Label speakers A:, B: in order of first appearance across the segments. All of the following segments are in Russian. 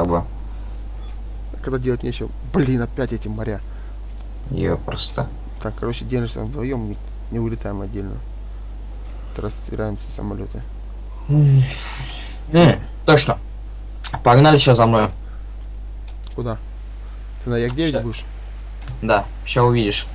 A: бы.
B: Когда делать нечего. Блин, опять эти моря.
A: Ее просто.
B: Так, короче, делишься вдвоем, не вылетаем отдельно. Разбираемся самолеты.
A: Точно. Погнали сейчас за мной.
B: Куда? Ты на Як-9 будешь?
A: Да, сейчас увидишь.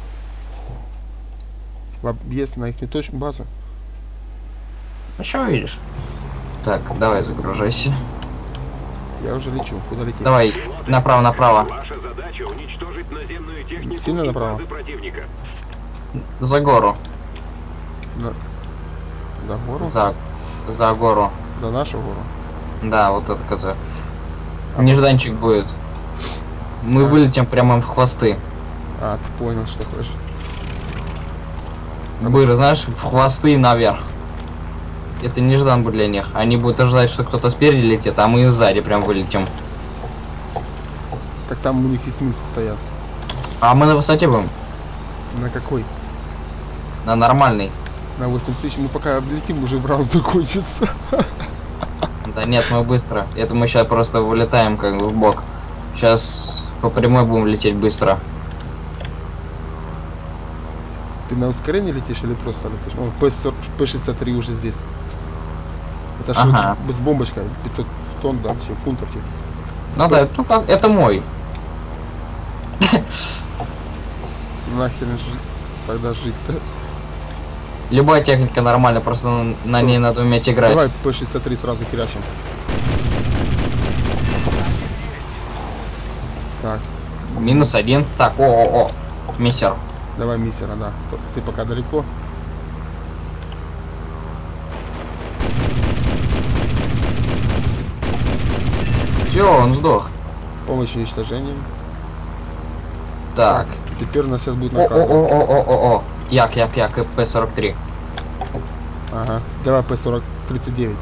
B: В объезд на их не точку базу?
A: Ну что увидишь? Так, давай загружайся.
B: Я уже лечу. Куда лететь?
A: Давай, направо.
C: Ваша задача уничтожить наземную технику
B: Сильно направо?
C: базы противника.
A: За гору.
B: За гору?
A: За гору.
B: За нашу гору?
A: Да, вот этот который. Нежданчик будет. Мы вылетим прямо в хвосты.
B: А, ты понял, что хочешь.
A: Быры, знаешь, в хвосты наверх. Это неждан будет для них. Они будут ожидать, что кто-то спереди летит, а мы сзади прям вылетим.
B: Так там у них эсминцы стоят.
A: А мы на высоте будем?
B: На какой?
A: На нормальной.
B: На 8000. Мы пока облетим, уже раунд закончится.
A: Да нет, мы быстро. Это мы сейчас просто вылетаем как бы в бок. Сейчас по прямой будем лететь быстро.
B: Ты на ускорении летишь или просто летишь? Он П-63 уже здесь. Это
A: Ага.
B: с бомбочкой 500 тонн, да, вообще фунтов.
A: Ну да, ну как, это мой.
B: Нахрен тогда жить-то.
A: Любая техника нормальная, просто на ней надо уметь играть.
B: Давай П-63 сразу херачим. Так,
A: -1. Так, о, миссер.
B: давай миссера, да. Ты пока далеко.
A: Все, он сдох.
B: Помощь уничтожением.
A: Так.
B: Теперь у нас сейчас будет наказ.
A: О. Як, и П-43.
B: Ага. Давай П-39.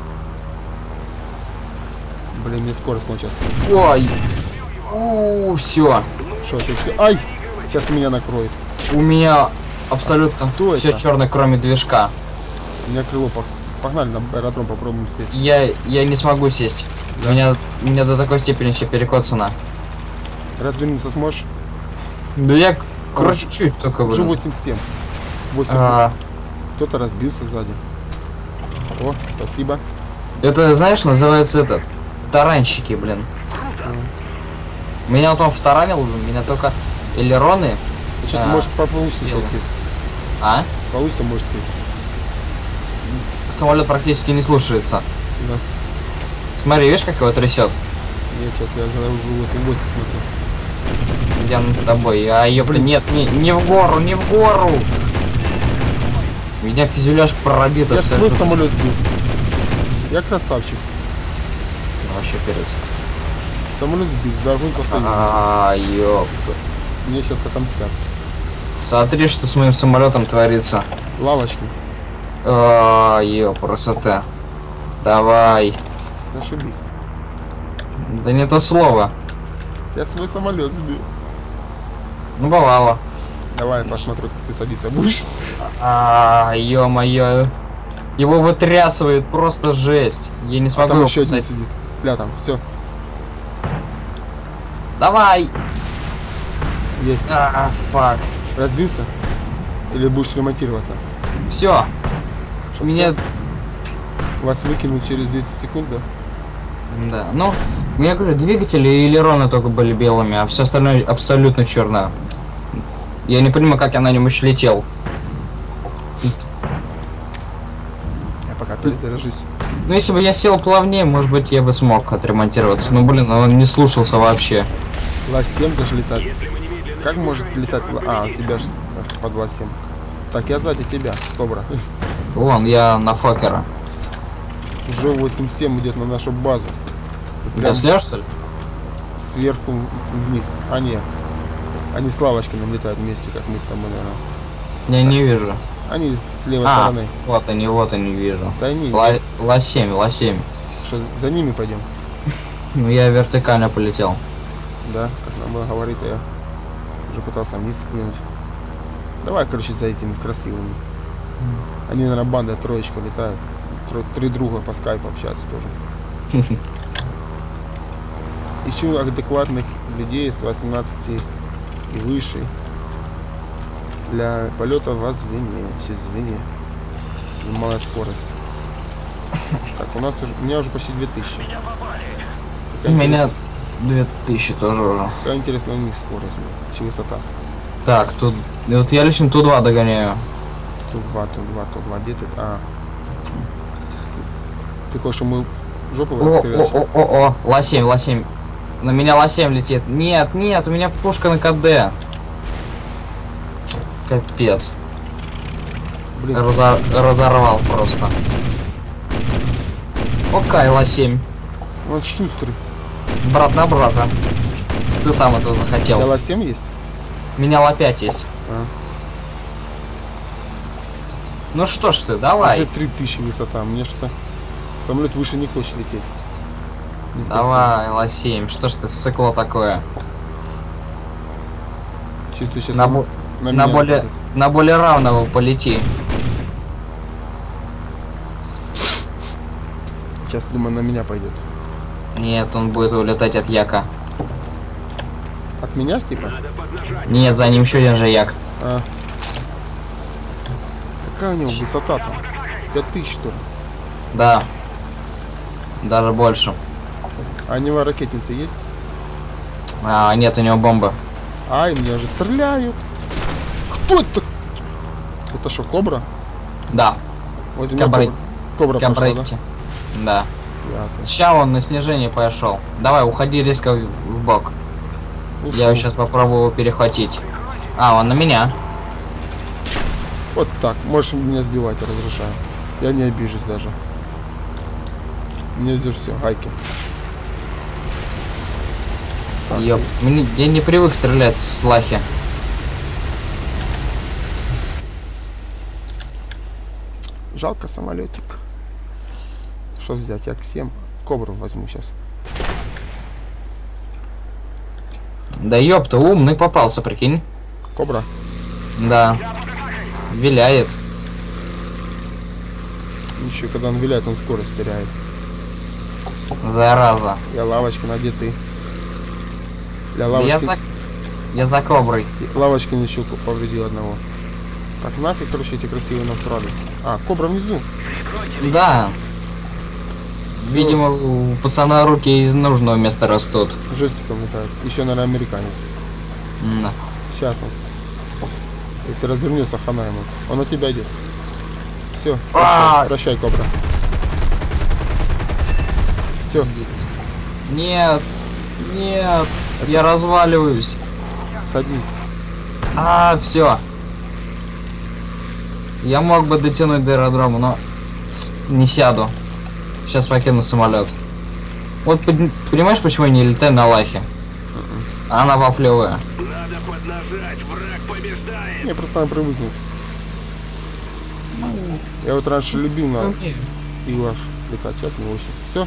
B: Блин, мне скорость кончилась.
A: Ой. Все.
B: Что, ты все? Ай! Сейчас меня накроет.
A: У меня абсолютно
B: Кто
A: все
B: это?
A: черное, кроме движка.
B: У меня крыло. Погнали на аэродром, попробуем сесть.
A: Я не смогу сесть.
B: Да?
A: У меня до такой степени все перекоцано.
B: Развернуться сможешь?
A: Да я кручусь только,
B: Уже
A: блин.
B: 87. 8.
A: А,
B: Кто-то разбился сзади. О, спасибо.
A: это, знаешь, называется это таранщики, блин. Меня вот он втаранил, меня только элероны.
B: Значит, может получится
A: дело.
B: сесть.
A: А?
B: Получится, можешь сесть.
A: Самолет практически не слушается.
B: Да.
A: Смотри, видишь, как его трясет?
B: Нет, сейчас я уже 8 смотрю.
A: Я над тобой. А ёпта, нет, не в гору, не в гору! У меня фюзеляж пробит
B: Я свой
A: абсолютно.
B: самолет сбил. Я красавчик.
A: Ну, вообще перец.
B: Самолет сбил, за огонь посадил.
A: Ёпта.
B: Мне сейчас отомстят.
A: Смотри, что с моим самолетом творится.
B: Лавочки.
A: Красота. Давай.
B: Зашибись.
A: Да не то слово.
B: Я свой самолет сбил.
A: Ну, бывало.
B: Давай, посмотрю, как ты садиться будешь.
A: Ё-моё. Его вытрясывает просто жесть. Я не
B: А
A: смогу
B: там
A: его
B: еще один
A: посадить.
B: сидит. Бля, там, все.
A: Давай.
B: Есть.
A: Фак.
B: Разбился? Или будешь ремонтироваться?
A: Все.
B: Чтоб
A: Меня...
B: Вас выкинут через 10 секунд, да?
A: Да, ну, я говорю, двигатели и элероны только были белыми, а все остальное абсолютно черное. Я не понимаю, как я на нем еще летел.
B: Я пока перезаряжусь.
A: Ну, если бы я сел плавнее, может быть, я бы смог отремонтироваться. Ну, блин, он не слушался вообще.
B: Ла-7 даже летать. Как может летать? А, у тебя же под Ла-7. Так, я сзади тебя, Кобра.
A: Вон, я на Фокера.
B: Уже 8-7 идет на нашу базу.
A: Ты слеж, что ли?
B: Сверху вниз. А, нет. Они с лавочками летают вместе, как мы с тобой, наверное.
A: Я не вижу.
B: Они с левой стороны.
A: Вот они, вижу.
B: Да они.
A: Ла-7.
B: Что, за ними пойдем?
A: Ну, я вертикально полетел.
B: Да, как нам было говорить, я уже пытался вниз скинуть. Давай, короче, за этими красивыми. Они, наверное, банда троечка летают. Три друга по скайпу общаться тоже. Ищу адекватных людей с 18 и выше для полета в звене. Сейчас звене. Малая скорость. Так, у меня уже почти 2000.
A: У меня 2000 тоже уже.
B: Какая интересная у них скорость, чи высота.
A: Так, тут... Вот я лично Ту-2 догоняю.
B: Ту-2, где ты? А. Ты хочешь, мы жопу расстрелять?
A: О, Ла-7. На меня Ла-7 летит. Нет, у меня пушка на КД. Капец.
B: Блин.
A: Разорвал просто. Окей, Ла-7.
B: Он шустрый.
A: Брат на брата. Ты сам этого
B: У тебя
A: захотел.
B: Ла-7 есть?
A: У меня Ла-5 есть.
B: А.
A: Ну что ж ты, давай.
B: Уже 3000 высота. Мне что-то самолет выше не хочет лететь. Не
A: Давай, Ла-7. Что ж ты сыкло такое?
B: хочет. Чувствую, сейчас
A: На,
B: он
A: бо-
B: на
A: на
B: меня
A: более
B: летит.
A: на более равного полети.
B: Сейчас, думаю, на меня пойдет.
A: Нет, он будет улетать от Яка.
B: От меня, типа?
C: Надо поднажать.
A: Нет, за ним еще один же Як.
B: А. Какая у него высота-то? 5000, что ли?
A: Да. Даже больше.
B: А у него ракетницы есть?
A: Нет, у него бомбы.
B: Ай, меня уже стреляют. Кто это? Это что, кобра?
A: Да.
B: Вот у меня
A: Кабрей.
B: кобра пошла, да?
A: Кабрейти. Да.
B: Ясно.
A: Сейчас он на снижение пошел. Давай, уходи резко в бок.
B: Ушел.
A: Я сейчас попробую его перехватить. Он на меня.
B: Вот так. Можешь меня сбивать, я разрешаю. Я не обижусь даже. Мне здесь все, гайки. Так,
A: Ёп. Я не привык стрелять с лахи.
B: жалко самолетик. Что взять? Як-7. Кобру возьму сейчас.
A: Да ёпта, умный попался, прикинь.
B: Кобра.
A: Да. Виляет.
B: Еще когда он виляет, он скорость теряет.
A: Зараза.
B: Я лавочки, на где ты? Для
A: Я за коброй.
B: лавочки ничего повредил одного. Так, нафиг, короче, эти красивые насрали. Кобра внизу.
A: Да. Видимо, у пацана руки из нужного места растут.
B: Жестиком летает. Еще, наверное, американец.
A: Да.
B: Сейчас он. Если развернется, хана ему. Он на тебя идет. Все, прощай, кобра. Все.
A: Нет. Нет. Я разваливаюсь.
B: Садись.
A: Все. Я мог бы дотянуть до аэродрома, но не сяду. Сейчас покину самолет. Вот понимаешь, почему я не летаю на лахе? Она вафлевая.
C: Надо поднажать, враг побеждает.
B: Не, просто надо привыкнуть. Я вот раньше любил на иглах летать, сейчас не очень. Все?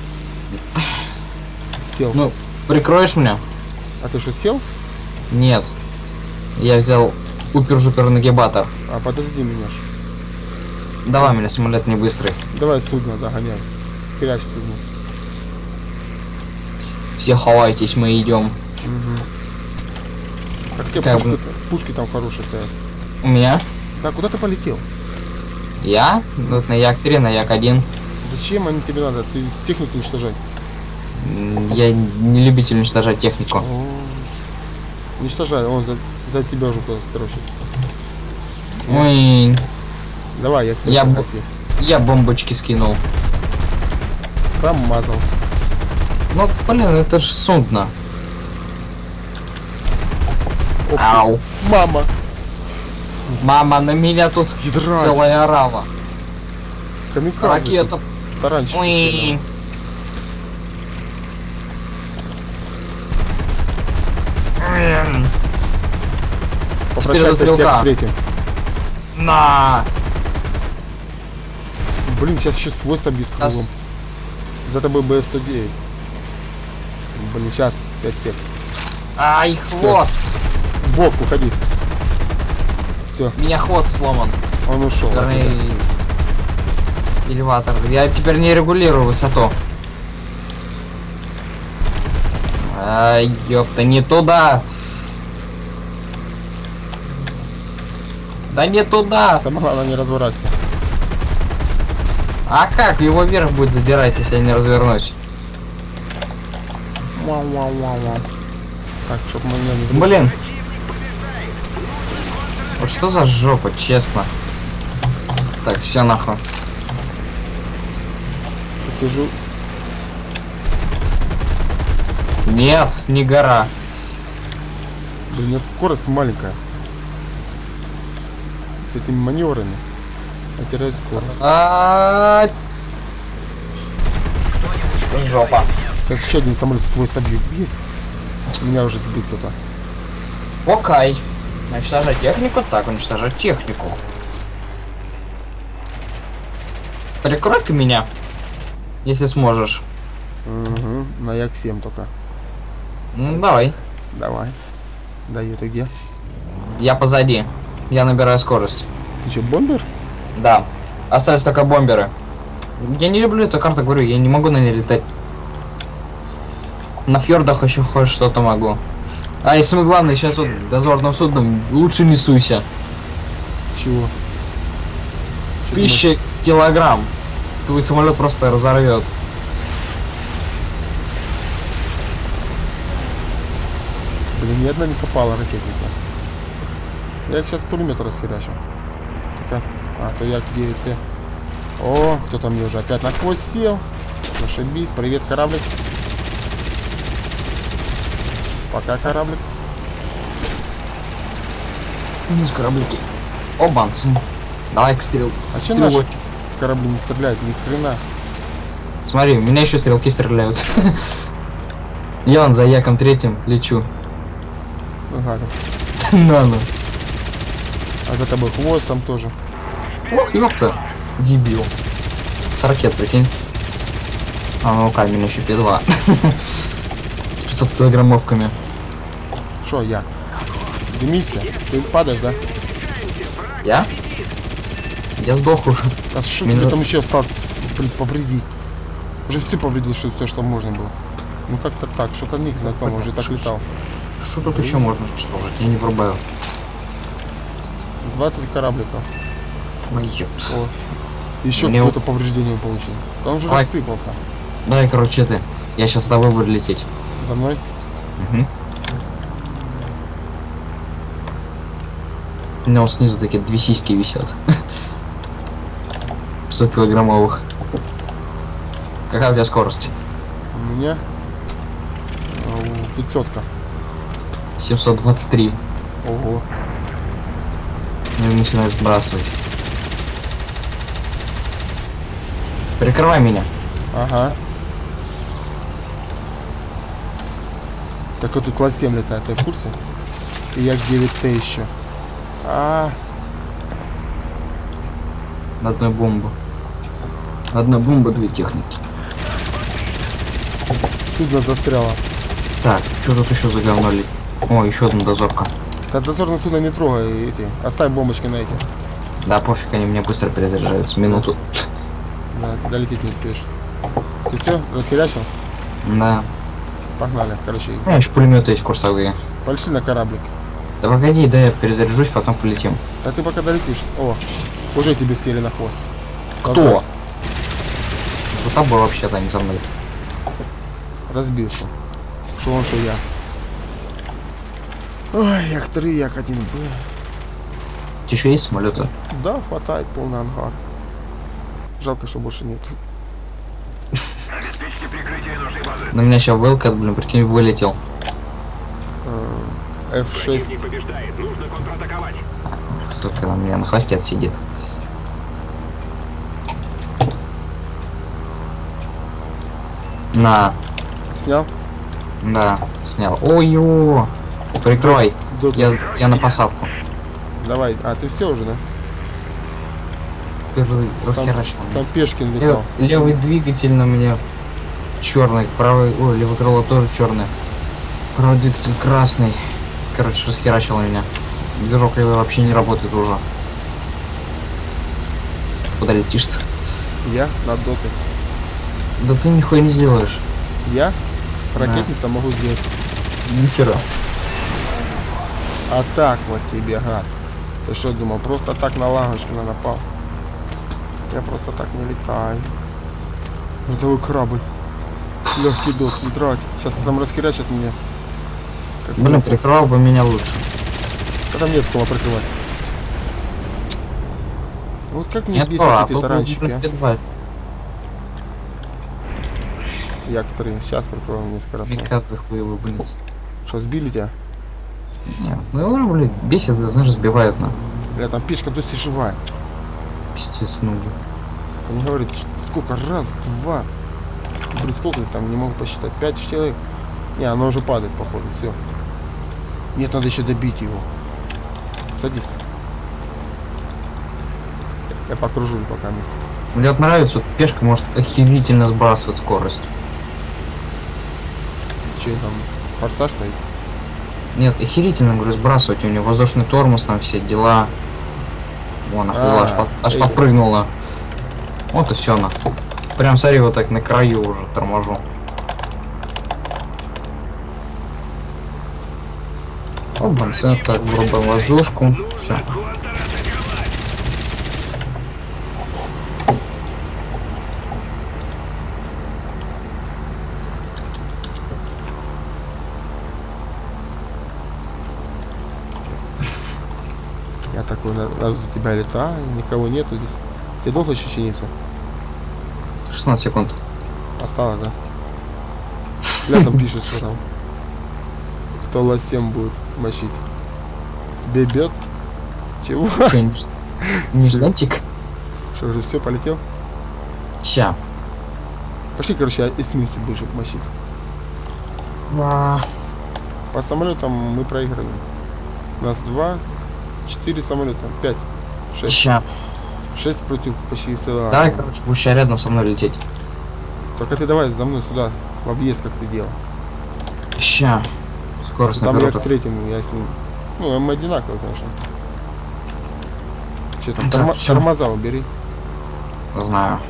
B: Сел.
A: Ну, прикроешь меня?
B: А ты что, сел?
A: Нет. Я взял упер-жупер нагибатор.
B: Подожди меня ж.
A: Давай, меня самолет не быстрый.
B: Давай судно догоняй. Херяч судно.
A: Все хавайтесь, мы идем.
B: Угу. Как тебе
A: Как
B: пушки там хорошие стоят.
A: У меня?
B: Да, куда ты полетел?
A: Я? Вот на Як-3, на Як-1.
B: Зачем они тебе надо? Ты технику уничтожать.
A: Я не любитель уничтожать технику.
B: Уничтожай, он за тебя уже куда строчит.
A: Ой,
B: Давай,
A: я бомбочки скинул.
B: Промазал.
A: Ну, блин, это ж судно.
B: Ох,
A: Ау.
B: мама.
A: Мама, на меня тут
B: Ядрать.
A: целая орава.
B: Камикадзе.
A: Ракета.
B: Таранчик.
A: Ой.
B: Попрощайся
A: Теперь
B: всех встретим.
A: На!
B: Блин, сейчас еще свой собьют кругом. За тобой БФ-109. Блин, сейчас 5 сек.
A: Ай, хвост!
B: В бок, уходи. Все,
A: У меня хвост сломан.
B: он ушел.
A: Вернее, элеватор. Я теперь не регулирую высоту. Ай, ёпта, не туда. Да не туда.
B: Самое главное, не разворачивайся.
A: А как его вверх будет задирать, если я не развернусь?
B: Вау. Так, чтоб мы не...
A: Блин. Вот что за жопа, честно. Так, все нахуй.
B: Покажу.
A: Нет, не гора.
B: Блин, у меня скорость маленькая. С этими маневрами. Я теряю скорость.
A: Жопа.
B: Сейчас еще один самолет свой собьет. Есть. Меня уже сбит кто-то.
A: Окей. Уничтожать технику? Так, уничтожать технику. Прикрой-ка меня, если сможешь.
B: Угу. На Як-7 только.
A: Ну, давай.
B: Давай. Даю, ты где?
A: Я позади. Я набираю скорость.
B: Ты что, бомбер?
A: Да. Остались только бомберы. Я не люблю эту карту, говорю, я не могу на ней летать. На фьордах еще хоть что-то могу. А и самое главное, сейчас вот дозорным судном лучше не суйся.
B: Чего?
A: 1000 килограмм. Твой самолет просто разорвет.
B: Блин, ни одна не попала ракетница. Я их сейчас с пулемета расхерачу. Так, а то Як-9Т. О, кто-то мне уже опять на хвост сел. Зашибись. Привет, кораблик. Пока, кораблик.
A: Вниз кораблики. Обанцы. Давай-ка стрел.
B: А че наши корабли не стреляют? Ни хрена.
A: Смотри, у меня еще стрелки стреляют. Я вон за Яком-3 лечу.
B: Ага.
A: На.
B: А за тобой хвост там тоже.
A: Ох, ёпта. Дебил. С ракет, прикинь. А ну камень еще П2. 500 килограммовками.
B: Шо, я? Дымишься? Ты падаешь, да?
A: Я? Я сдох уже.
B: А что тебе там еще осталось повредить? Уже все повредил, что все, что можно было. Ну как-то так, что-то них знакомо, уже так летал.
A: Что тут еще можно уничтожить? Я не врубаю.
B: 20 корабликов.
A: Ой, ёпт.
B: О. Еще
A: Мне...
B: какое-то повреждение получил. Он же
A: Ай.
B: рассыпался.
A: Давай, короче, ты. Я сейчас с тобой буду лететь.
B: За мной?
A: Угу. У меня вот снизу такие 2 сиськи висят. 500 килограммовых. Какая у тебя скорость?
B: У меня 500-ка.
A: 723.
B: Ого.
A: Я начинаю сбрасывать. Прикрывай меня.
B: Ага. Так вот тут класс 7 летает, ты в курсе? И Як-9Т еще.
A: Одна бомба. Одна бомба, 2 техники.
B: Судно застряло.
A: Так, что тут еще за говно ли? О, еще одна дозорка.
B: Да дозорное судно не трогай, эти. Оставь бомбочки на эти.
A: Да пофиг, они мне быстро перезаряжаются. Минуту.
B: Да, долететь не успеешь. Ты все, расхерячил?
A: Да.
B: Погнали, короче.
A: У меня еще пулеметы есть курсовые.
B: Пошли на кораблик.
A: Да погоди, да я перезаряжусь, потом полетим.
B: А ты пока долетишь. О, уже тебе сели на хвост.
A: Кто? За тобой вообще-то, а не за мной.
B: Разбился. Что он, что я. Ой, Як-3, Як-1Б.
A: Ты еще есть самолеты?
B: Да, хватает, полный ангар. Жалко, что больше нет.
A: На меня сейчас Велкат, блин, прикинь, вылетел.
B: F6.
C: Не побеждает, нужно контратаковать.
A: Сука, он у меня на хвосте сидит. На.
B: Снял?
A: Да, снял. Ой-ё! Прикрой. Я на посадку.
B: Давай. А, ты все уже, да?
A: Ты расхерачил.
B: Там Пешкин летал.
A: Левый двигатель на меня черный, правый, ой, левое крыло тоже черное. Правый двигатель красный. Короче, расхерачил меня. Движок левый вообще не работает уже. Куда летишь-то?
B: Я над дотой.
A: Да ты нихуя не сделаешь.
B: Я? Ракетница могу сделать.
A: Нихера.
B: А так вот тебе, гад. Ты что думал, просто так на лагочку напал? Я просто так не летаю. Грузовой корабль. Легкий дот, не трать. Сейчас там расхерячат меня. Как
A: Блин,
B: лопать.
A: прикрывал бы меня лучше.
B: Когда мне кого прикрывать? Вот как мне
A: Нет,
B: бесят
A: а
B: эти
A: тут
B: таранчики, а?
A: П2.
B: Як-3. Сейчас прикрою несколько раз.
A: Микадзе хуевый, блин.
B: Что, сбили тебя?
A: Нет, ну его, блин, бесит, знаешь, сбивает на.
B: Бля, там пешка то есть живая.
A: Пиздец, ну, блин.
B: Он говорит, сколько? Раз, два. Блин, сколько их там, не могу посчитать. 5 человек. Не, оно уже падает, походу, все. Нет, надо еще добить его. Садись. Я покружу пока место.
A: Мне вот нравится, вот пешка может охерительно сбрасывать скорость.
B: Че там, форсаж стоит?
A: Нет, охерительно, говорю, сбрасывать. У него воздушный тормоз, там все дела. Вон, охуела, аж подпрыгнула. Вот и все, на. Прям, смотри, вот так на краю уже торможу. Оба, так, врубаем воздушку. Все.
B: Я такой раз у тебя летаю, никого нету здесь. Ты долго еще чиниться?
A: 16 секунд.
B: Осталось, да? Бля, там пишет, что там. Кто лосем будет мочить. Бебет? Чего?
A: Конечно. Нежданчик.
B: Что, уже все, полетел?
A: Ща.
B: Пошли, короче, эсминцы будешь мочить. По самолетам мы проигрываем. У нас 4 самолета, 5, 6.
A: Ща.
B: 6 против почти СЛА.
A: Давай, короче, будешь ща рядом со мной лететь.
B: Только ты давай за мной сюда, в объезд, как ты делал.
A: Ща. Скорость
B: Там я
A: наберу.
B: к третьему, я с ним... Ну, мы одинаковые, конечно. Че там,
A: Так, всё.
B: тормоза убери.
A: Знаю.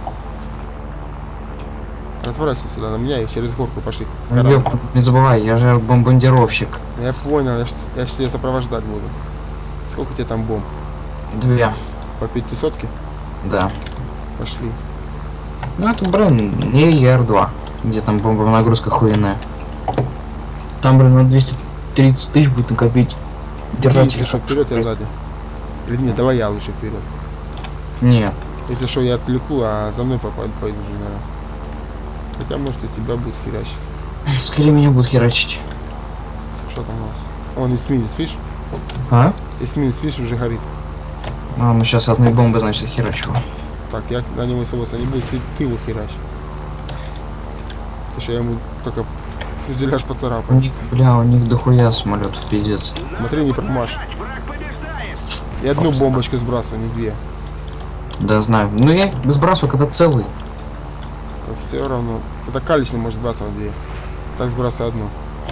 B: Разворачивайся сюда на меня и через горку пошли.
A: Ну, ёп, не забывай, я же бомбардировщик.
B: Я понял, я ж тебя сопровождать буду. Сколько у тебя там бомб?
A: 2.
B: По 500-ке?
A: Да.
B: Пошли.
A: Ну это, блин, не ЕР-2. Где там бомбовая нагрузка хуйная. Там, блин, на 230 тысяч будет накопить. Держать
B: Если что, вперед, я сзади. Или нет, давай я лучше вперед.
A: Не.
B: Если что, я отвлеку, а за мной пойду уже, наверное. Хотя, может, и тебя будет херячить.
A: Скорее меня будут херачить.
B: Что там у нас? Вон эсминец, видишь?
A: А?
B: Эсминец, видишь, уже горит.
A: А, ну сейчас одной бомбы, значит, херачу.
B: Так, я на него соваться не буду, ты его херачь. Потому что я ему только фюзеляж
A: У
B: поцарапаю.
A: них, бля, у них дохуя самолетов, пиздец.
B: Смотри, не промажь. И одну бомбочку сбрасываю, не две.
A: Да, знаю. Ну я их сбрасываю, когда целый.
B: Все равно. Это калечный может сбрасывать две. Так сбрасывай одну.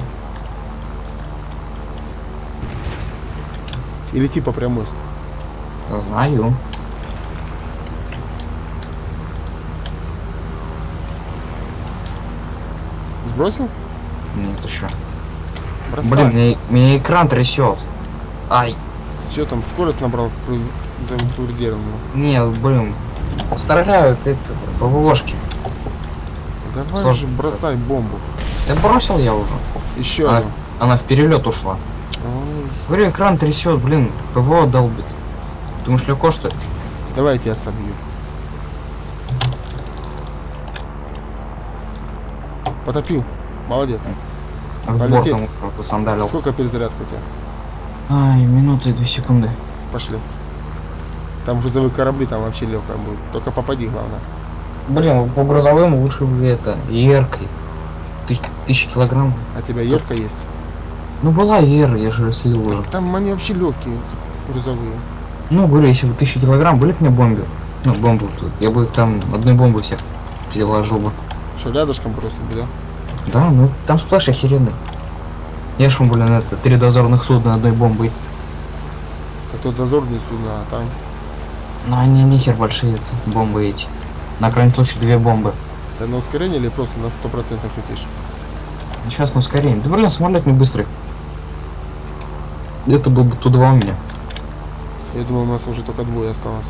B: И лети по прямой.
A: Знаю.
B: Сбросил?
A: Нет, еще.
B: Бросай.
A: Блин, меня экран трясет. Ай.
B: Что там, скорость набрал завентурдированную?
A: Нет, блин. Стреляют это, ПВОшки.
B: Давай
A: Сложно.
B: же бросай бомбу.
A: Да бросил я уже.
B: Еще
A: А,
B: одну.
A: она в перелет ушла.
B: Ой.
A: Говорю, экран трясет, блин, ПВО долбит. Думаешь, легко, что ли?
B: Давай я тебя собью. Потопил. Молодец.
A: В
B: Полететь.
A: бортом засандалил.
B: Сколько перезарядка у тебя?
A: Ай, минуты и 2 секунды.
B: Пошли. Там грузовые корабли, там вообще легкая будет. Только попади, главное.
A: Блин, по грузовым лучше бы это, еркой. 1000 килограмм.
B: А у тебя ерка есть?
A: Ну была ера, я же слил уже.
B: Там они вообще легкие, грузовые.
A: Ну, говорю, если бы 1000 килограмм были бы мне бомбы. Ну, бомбы тут. Я бы их там одной бомбы всех переложил бы.
B: Что, рядышком просто, да?
A: Да, ну там сплэш охеренный. Я шум, блин, это 3 дозорных судна одной бомбой.
B: А то дозорные суда, а там...
A: Ну они нихер большие, это, бомбы эти. На крайний случай 2 бомбы.
B: Ты на ускорение или просто на 100% летишь?
A: Сейчас, ну скорее. Да блин, самолет не быстрый. Это был бы Ту-2 у меня.
B: Я думал, у нас уже только двое осталось.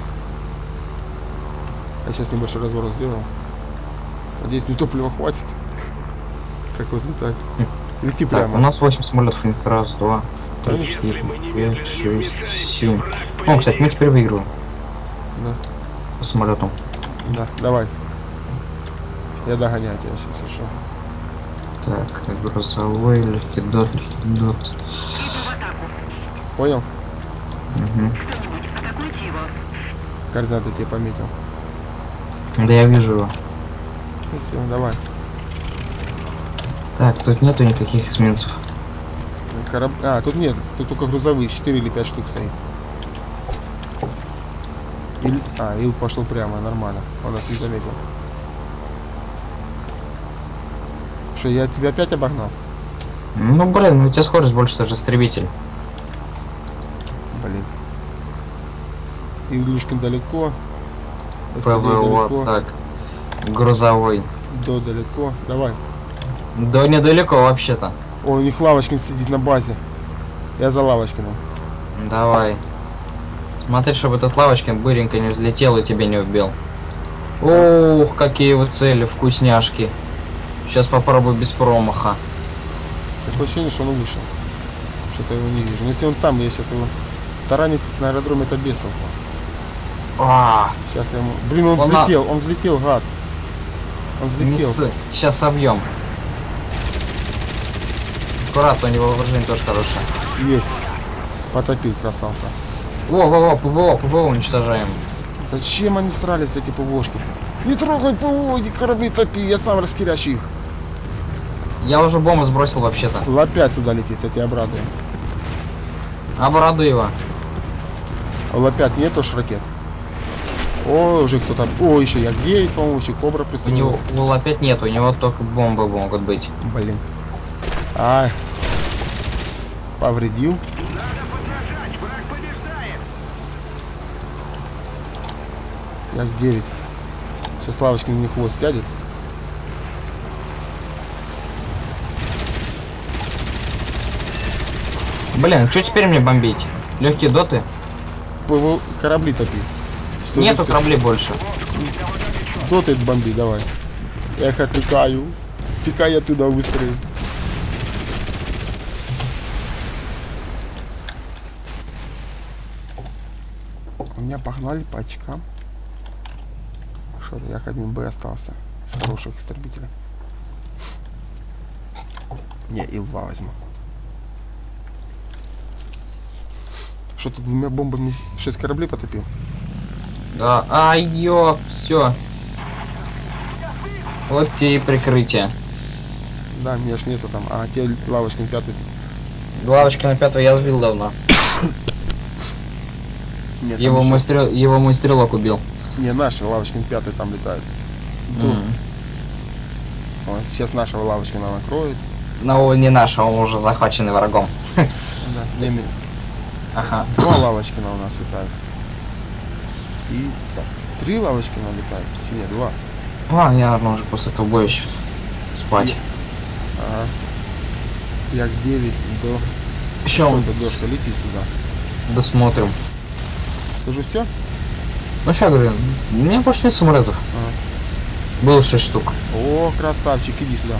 B: Я сейчас небольшой разворот сделал. Надеюсь, не топлива хватит. Как взлетать. Лети
A: Так,
B: прямо.
A: у нас 8 самолетов. Раз, два, три,
B: Конечно.
A: 4, 5, 6, 7. О, кстати, мы теперь выигрываем
B: Да,
A: по самолету.
B: да, давай. Я догоняю тебя сейчас еще.
A: Так, грузовой, легкидот.
B: Понял?
A: Угу.
B: Координаты тебе пометил.
A: Да я вижу его.
B: Ну все, давай.
A: Так, тут нету никаких эсминцев.
B: А, тут нет, тут только грузовые, 4 или 5 штук стоит. Ил пошел прямо, нормально. Он нас не заметил. Что, я тебя опять обогнал?
A: Ну блин, ну у тебя скорость больше, даже истребитель.
B: Блин. Ильюшкин далеко.
A: ПВО,
B: далеко.
A: так. Грузовой.
B: До далеко. Давай.
A: Да недалеко вообще-то.
B: О, у них Лавочкин сидит на базе. Я за Лавочкиным.
A: Давай. Смотри, чтобы этот Лавочкин быренько не взлетел и тебя не убил. Ух, какие вы цели, вкусняшки. Сейчас попробую без промаха.
B: Такое ощущение, что он вышел. Что-то его не вижу. Но если он там, я сейчас его таранить на аэродроме, это без толку. Сейчас я ему... Блин, он взлетел, гад. Он взлетел.
A: Сейчас собьем. Аккуратно, у него вооружение тоже хорошее.
B: Есть. Потопил, красавца.
A: ПВО уничтожаем.
B: Зачем они срались, эти ПВОшки? Не трогай ПВО, иди корабли топи, я сам раскирящий их.
A: Я уже бомбу сбросил вообще-то.
B: Л-5 сюда летит, я тебя обрадую.
A: Обрадуй его.
B: А Л-5 нет уж ракет? О, уже кто-то... О, еще Ягдей, по-моему, еще Кобра
A: У
B: присутствует.
A: него Лула опять нет, у него только бомбы могут быть.
B: Блин. Ай. Повредил. Як-9. Сейчас Лавочкин на хвост сядет.
A: Блин, что теперь мне бомбить? Легкие доты?
B: ПВО корабли топи. Что
A: Нету
B: за
A: кораблей больше.
B: доты бомби, давай. Я их отвлекаю. Текай оттуда быстрее. У меня погнали по очкам. Что-то я 1Б остался. С хороших истребителей. Не, Ил-2 возьму. Что тут двумя бомбами 6 кораблей потопил?
A: Да, ай-ё, все. Вот тебе и прикрытие.
B: Да, меня ж нету там. А, те Лавочкин 5.
A: Лавочка на 5 я сбил давно.
B: Нет,
A: Его мой стрелок убил.
B: Не, наши Лавочкин 5 там летают. Вот, сейчас нашего Лавочкина накроет.
A: Но не наш, а он уже захваченный врагом.
B: Да, Лемин.
A: Ага.
B: 2 Лавочкина у нас летают. И так, 3 Лавочкина летают. Нет, 2.
A: Я, наверное, уже после этого боя еще спать.
B: Ага. Як 9 до...
A: Еще
B: Сколько дождь, лети сюда.
A: досмотрим.
B: Это же все?
A: Ну сейчас говорю, у меня больше нет самолетов. Было 6 штук.
B: О, красавчик, иди сюда.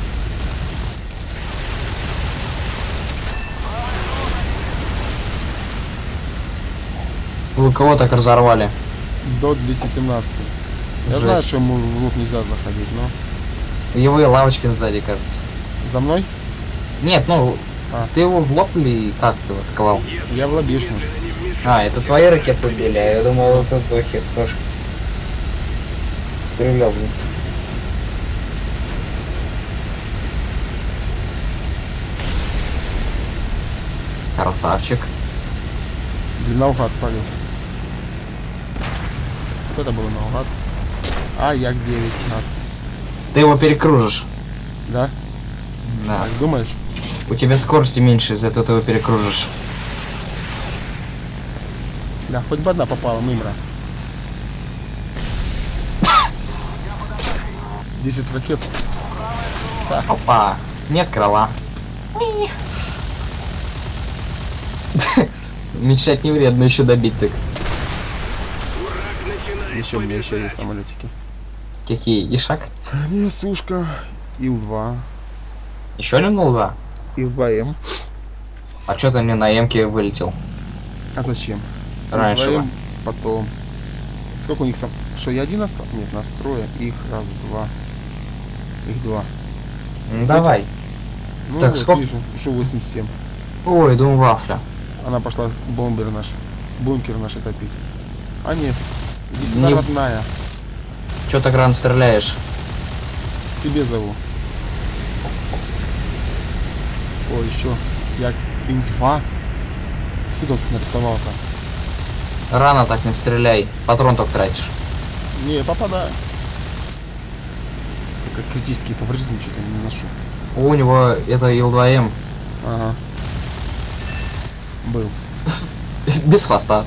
A: Вы кого так разорвали?
B: До 217. Я
A: Жесть.
B: знаю, что ему в лук нельзя заходить, но...
A: Его и Лавочкин сзади, кажется.
B: За мной?
A: Нет, ну,
B: А.
A: ты его в лоб или как ты его атаковал?
B: Я в лобешную.
A: Это твои ракеты били, а я думал, это дохи тоже. Стрелял. Красавчик.
B: Наугад палил. Что это было наугад? А, Як 9.
A: Ты его перекружишь.
B: Да?
A: Да.
B: Так думаешь?
A: У тебя скорости меньше, из-за этого ты его перекружишь.
B: Да, хоть бы одна попала, мымра. 10 ракет.
A: Опа. Нет крыла. Мечтать не вредно, еще добить так.
B: Еще у меня еще есть самолетики.
A: Какие? Ишак?
B: Не, сушка. Ил-2.
A: Еще один Ил-2?
B: Ил-2М.
A: А что ты мне на М-ке вылетел?
B: А зачем?
A: Раньше.
B: Ил-2М, потом. Сколько у них там? Что, я один остался? Нет, настроя. Их раз, два. Их два.
A: Ну, давай.
B: Ну,
A: Так,
B: вот,
A: сколько?
B: вижу, Шу-87.
A: Ой, думаю, вафля.
B: Она пошла бомбер наш. Бункер наш топить. А нет. Иди сюда,
A: Не-
B: родная.
A: Че так рано стреляешь?
B: Себе зову. О, еще. Я инфа. Кто тут нарисовался?
A: Рано так не стреляй. Патрон только тратишь.
B: Не, попадаю. Только критические повреждения что-то не наношу.
A: У него это Ил-2М.
B: Ага. Был.
A: Без хвоста.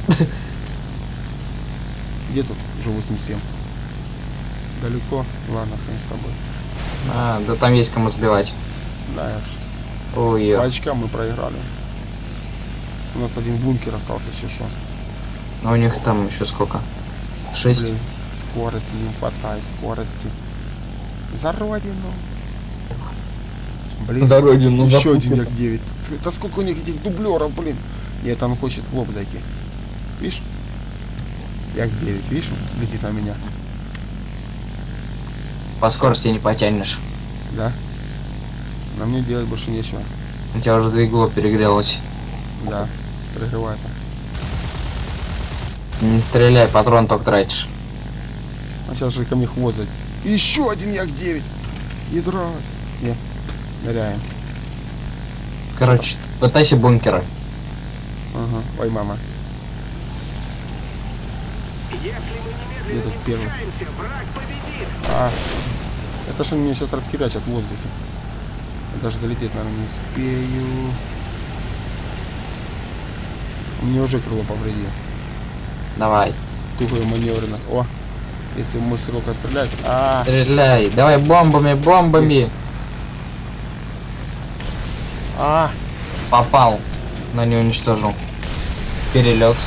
B: Где тут уже 87? Далеко? Ладно, хрен с тобой.
A: А, да там есть кому сбивать.
B: Да,
A: Ой,
B: по очкам мы проиграли. У нас один бункер остался еще что.
A: ну у них там еще сколько? 6.
B: Блин, скорости не хватает, скорости. За родину. Блин,
A: За родину, за
B: еще один
A: Путина.
B: Як-9. Это сколько у них этих дублеров, блин. Нет, он хочет в лоб зайти. Видишь? Як-9, видишь? Летит на меня.
A: По скорости не потянешь.
B: Да? На мне делать больше нечего.
A: У тебя уже двигло перегрелось.
B: Да, прерывается.
A: Не стреляй, патрон только тратишь.
B: А сейчас же ко мне хвост зайдет. Еще один Як-9. Ядра. Не, ныряем.
A: Короче, пытайся бункеры.
B: Ага. Ой, мама.
C: Если мы
B: Где тут
C: немедленно не
B: первый?
C: вмешаемся, враг победит.
B: А, это же меня сейчас раскирячат в воздухе. Я даже долететь, наверное, не успею. Мне уже крыло повредил.
A: Давай.
B: Тугое маневренно. О, если мой стрелок стреляет. А,
A: Стреляй. Давай бомбами, бомбами.
B: а,
A: Попал. Но не уничтожил. Перелет.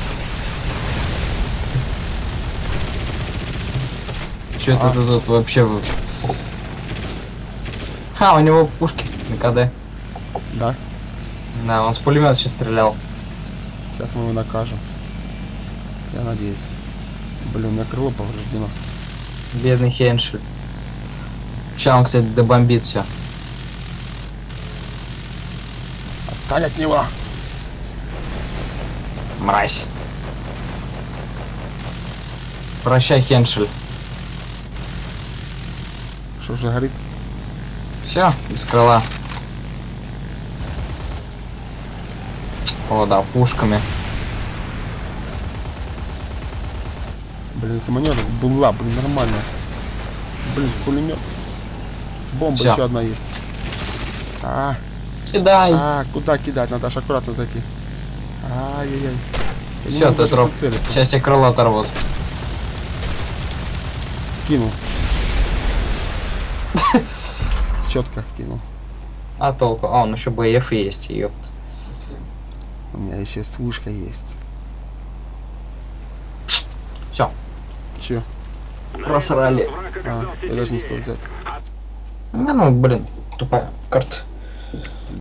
A: Че
B: А.
A: ты тут вообще... Ха, у него пушки на КД.
B: да.
A: Да, он с пулемета сейчас стрелял.
B: Сейчас мы его накажем. Я надеюсь. Блин, у меня крыло повреждено.
A: Бедный Хеншель. Сейчас он, кстати, добомбит все.
B: Отстань от него!
A: Мразь. Прощай, Хеншель.
B: Что же горит?
A: Все, без крыла. О, да, пушками.
B: Блин, если маневр была, блин, нормально. Блин, пулемет. Бомба
A: Всё.
B: еще одна есть.
A: Кидай.
B: Куда кидать? Надо аж аккуратно зайти. Ай-яй-яй. Я не
A: Все,
B: могу
A: ты
B: даже
A: троп.
B: прицелиться.
A: Сейчас тебе крыло оторвут.
B: Кинул. Четко кинул.
A: А толку? А, он еще БФ есть, ёпт.
B: У меня еще свушка есть.
A: Все,
B: Че?
A: просрали.
C: Враг
B: Я
C: оказался
B: даже не
C: сильнее.
B: стал взять.
A: Ну, блин, тупая карта.